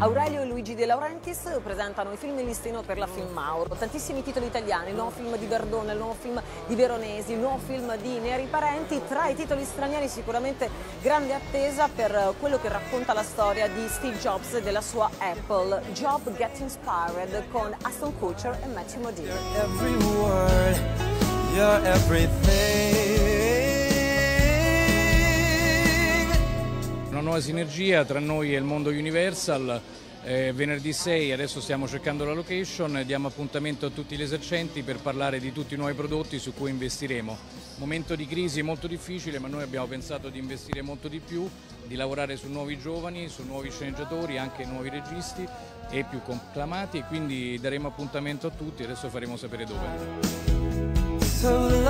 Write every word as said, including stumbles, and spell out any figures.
Aurelio e Luigi De Laurentiis presentano i film in listino per la Filmauro. Tantissimi titoli italiani, il nuovo film di Verdone, il nuovo film di Veronesi, il nuovo film di Neri Parenti. Tra i titoli stranieri sicuramente grande attesa per quello che racconta la storia di Steve Jobs e della sua Apple. Job Get Inspired con Aston Kutcher e Matthew Modine. Every word, you're everything. Una nuova sinergia tra noi e il mondo Universal, eh, venerdì sei adesso stiamo cercando la location, diamo appuntamento a tutti gli esercenti per parlare di tutti i nuovi prodotti su cui investiremo. Momento di crisi molto difficile, ma noi abbiamo pensato di investire molto di più, di lavorare su nuovi giovani, su nuovi sceneggiatori, anche nuovi registi e più conclamati, e quindi daremo appuntamento a tutti, adesso faremo sapere dove.